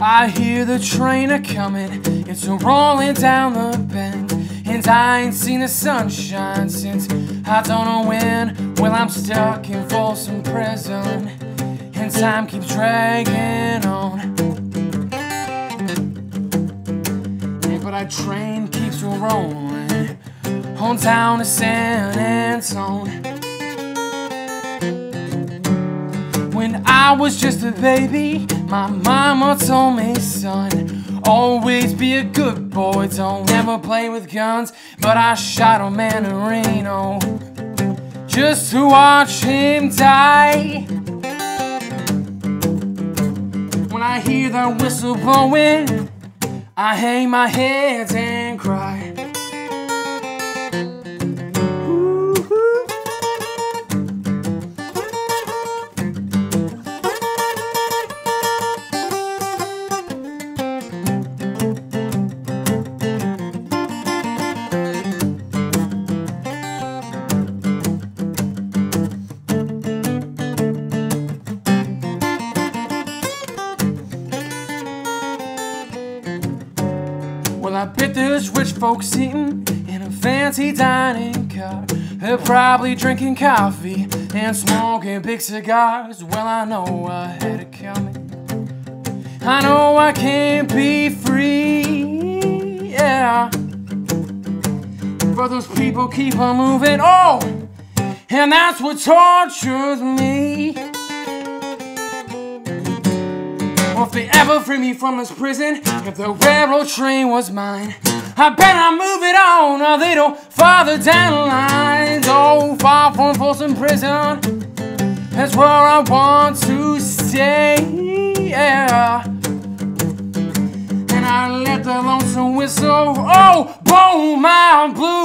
I hear the train a-comin', it's a-rollin' down the bend, and I ain't seen the sunshine since I don't know when. Well, I'm stuck in Folsom Prison, and time keeps dragging on. Yeah, but our train keeps rolling on down to San Antone. When I was just a baby, my mama told me, son, always be a good boy, don't ever play with guns. But I shot a man in Reno just to watch him die. When I hear that whistle blowing, I hang my head and cry. Well, I bet there's rich folks eating in a fancy dining car. They're probably drinking coffee and smoking big cigars. Well, I know I had it coming. I know I can't be free, yeah. But those people keep on moving, oh, and that's what tortures me. Well, if they ever free me from this prison, if the railroad train was mine, I bet I'd move it on a little farther down the line. Oh, far from Folsom Prison, that's where I want to stay, yeah. And I let the lonesome whistle, oh, blow my blues